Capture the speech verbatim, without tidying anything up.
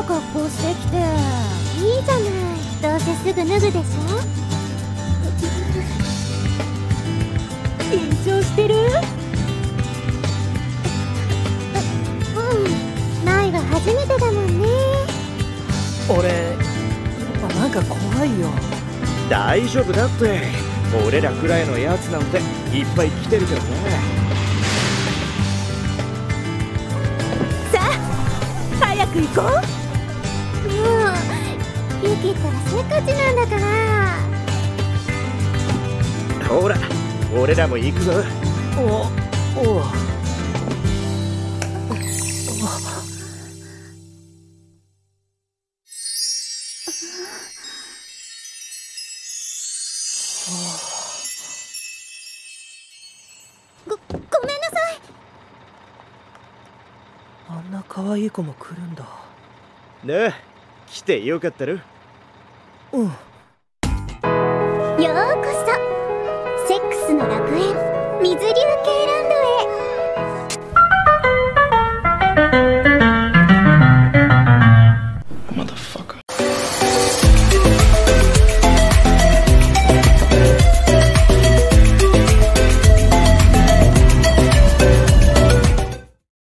な格好してきて。いいじゃない、どうせすぐ脱ぐでしょ。緊張してる？うん、舞は初めてだもんね。 俺やっぱなんか怖いよ。 大丈夫だって、俺らくらいのやつなんていっぱい来てるからさ。 さあ早く行こう。もうユキったらせっかちなんだから。 ほら俺らも行くぞ。 おおご、ごめんなさい。 あんな可愛い子も来るんだ。 ねえ、来てよかったろ。 うん。 ようこそセックスの楽園水流系